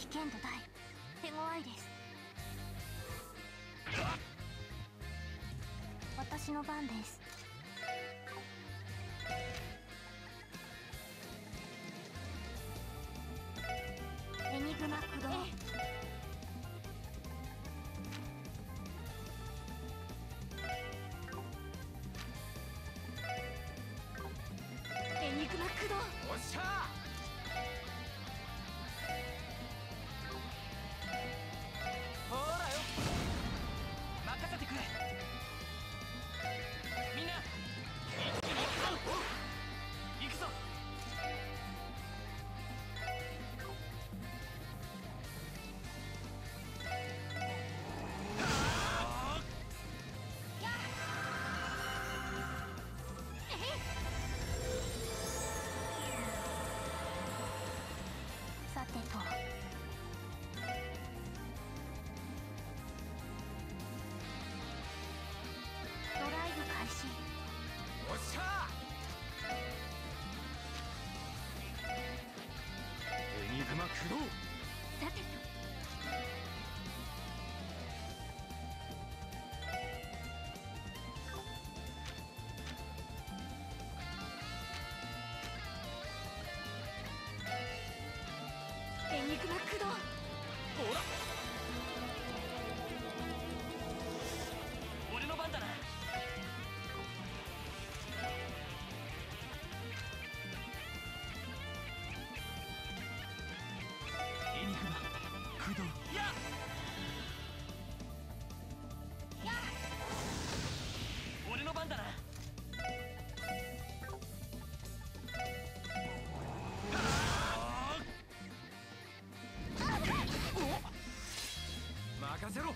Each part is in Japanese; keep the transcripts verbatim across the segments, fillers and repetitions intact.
険度大、手強いです。私の番です。エニグマ駆動。エニグマ駆動。 おっしゃー。ほらよ、任せてくれ。みんな一気に行くぞ。 さてと、ドライブ開始。 おっしゃー。エニグマ駆動。 さてと、エニグマ駆動。 ほら、俺の番だな。エニグマ駆動。やっやっ、 俺の番だな。任せろ。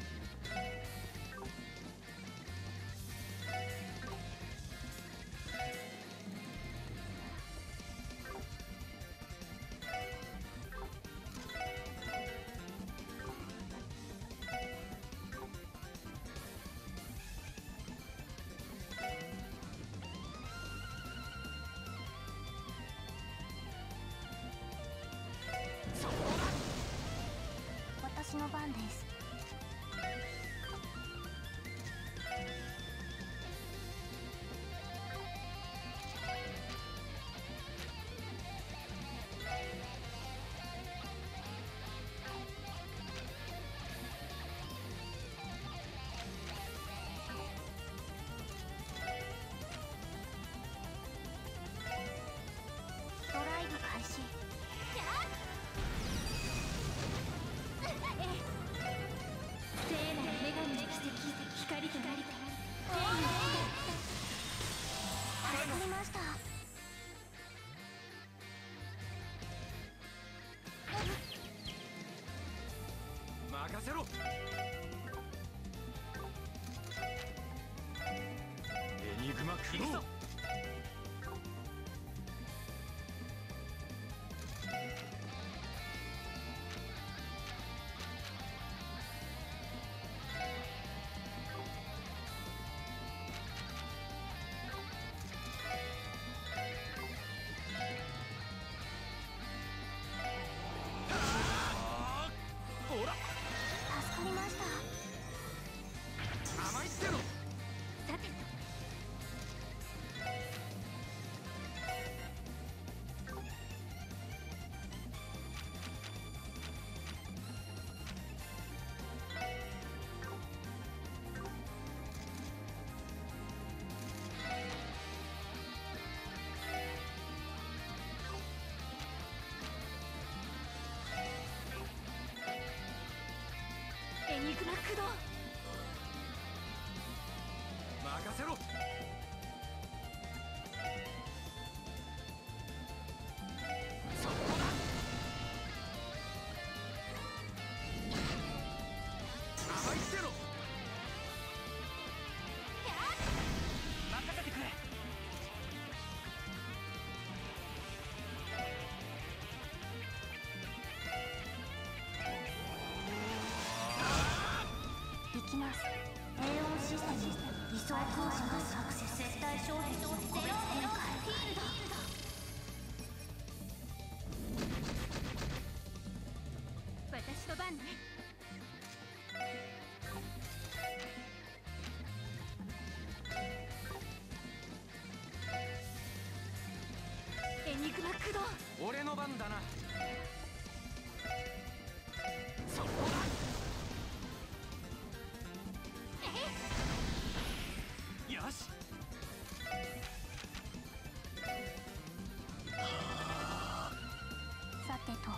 私の番です。ドライブ開始。聖なる女神の奇跡、光となりた。助かりました。 任せろ。エニグマ駆動。ほら、 助かりました。 甘いってろ。 さてと、エニグマ駆動。 任せろ。そこだ。甘いってろ。任せてくれ。 行きます。エーオンシステム理想空間アクセス。絶対衝撃の個別展開。フィールド。私ね。エニグマ駆動。 俺の番だな。そこだ。よし。 さてと。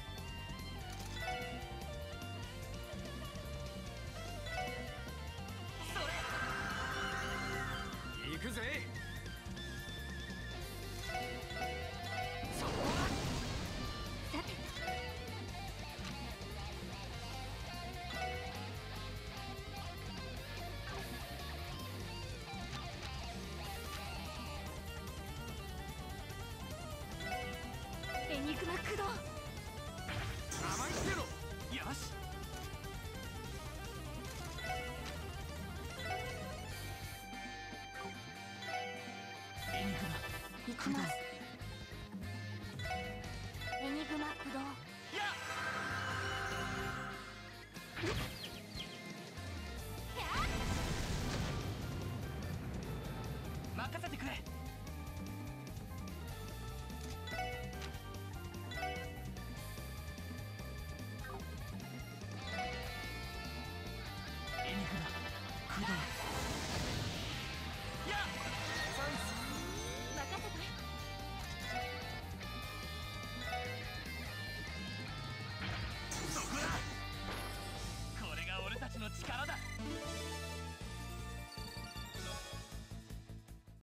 行くぜ。 さて。エニグマ駆動。